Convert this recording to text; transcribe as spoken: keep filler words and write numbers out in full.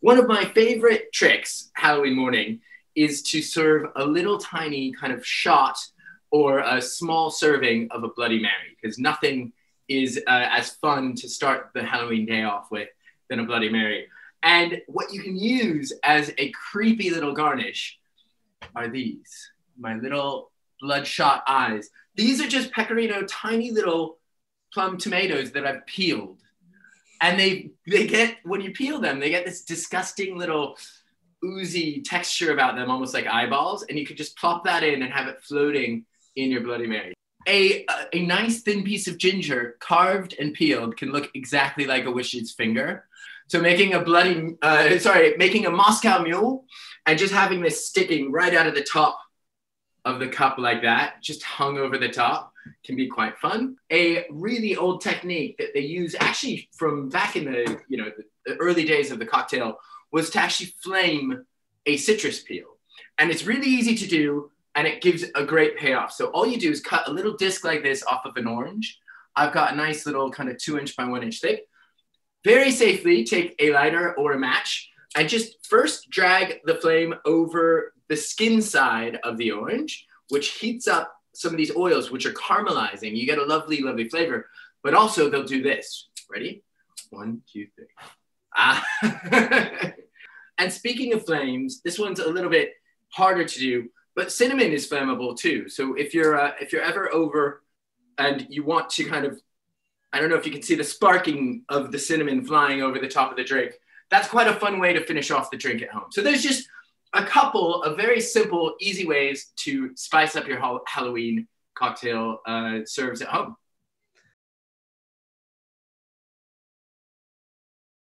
One of my favorite tricks Halloween morning is to serve a little tiny kind of shot or a small serving of a Bloody Mary, because nothing is uh, as fun to start the Halloween day off with than a Bloody Mary. And what you can use as a creepy little garnish are these, my little bloodshot eyes. These are just Pecorino tiny little plum tomatoes that I've peeled. And they they get, when you peel them, they get this disgusting little oozy texture about them, almost like eyeballs. And you could just plop that in and have it floating in your Bloody Mary. A, a, a nice thin piece of ginger carved and peeled can look exactly like a witch's finger. So making a bloody, uh, sorry, making a Moscow Mule and just having this sticking right out of the top of the cup like that, just hung over the top, can be quite fun. A really old technique that they use actually from back in the, you know, the early days of the cocktail was to actually flame a citrus peel. And it's really easy to do, and it gives a great payoff. So all you do is cut a little disc like this off of an orange. I've got a nice little kind of two inch by one inch thick. Very safely take a lighter or a match and just first drag the flame over the skin side of the orange, which heats up some of these oils, which are caramelizing. You get a lovely, lovely flavor, but also they'll do this. Ready? One, two, three. Ah. And speaking of flames, this one's a little bit harder to do, but cinnamon is flammable too. So if you're, uh, if you're ever over and you want to kind of, I don't know if you can see the sparking of the cinnamon flying over the top of the drink, that's quite a fun way to finish off the drink at home. So there's just a couple of very simple, easy ways to spice up your Halloween cocktail uh, serves at home.